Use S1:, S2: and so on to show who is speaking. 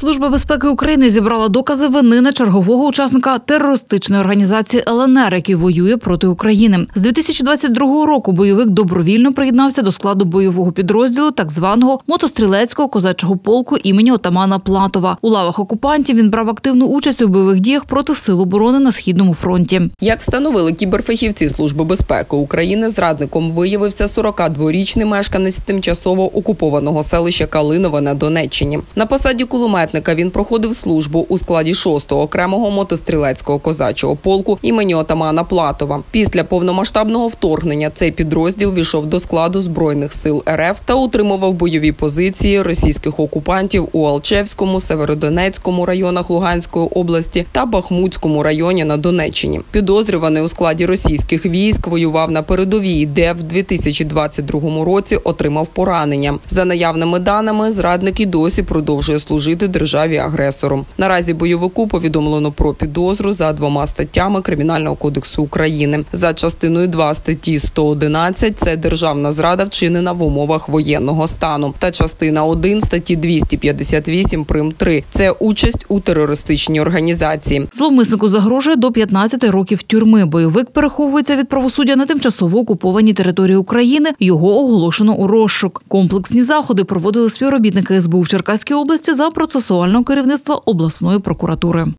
S1: Служба безпеки України зібрала докази вини на чергового учасника терористичної організації ЛНР, який воює проти України. З 2022 року бойовик добровільно приєднався до складу бойового підрозділу так званого мотострілецького козачого полку імені отамана Платова. У лавах окупантів він брав активну участь у бойових діях проти сил оборони на Східному фронті.
S2: Як встановили кіберфахівці Служби безпеки України, зрадником виявився 42-річний мешканець тимчасово окупованого селища Калинове на Донеччині. На посаді кулеметника він проходив службу у складі 6-го окремого мотострілецького козачого полку імені отамана Платова. Після повномасштабного вторгнення цей підрозділ війшов до складу Збройних сил РФ та утримував бойові позиції російських окупантів у Алчевському, Северодонецькому районах Луганської області та Бахмутському районі на Донеччині. Підозрюваний у складі російських військ воював на передовій, де в 2022 році отримав поранення. За наявними даними, зрадник і досі продовжує служити державі-агресору. Наразі бойовику повідомлено про підозру за 2 статтями Кримінального кодексу України. За частиною 2 статті 111 – це державна зрада, вчинена в умовах воєнного стану. Та частина 1 статті 258 прим. 3 – це участь у терористичній організації.
S1: Зловмиснику загрожує до 15 років тюрми. Бойовик переховується від правосуддя на тимчасово окупованій території України. Його оголошено у розшук. Комплексні заходи проводили співробітники СБУ в Черкаській області за процесуального керівництва обласної прокуратури.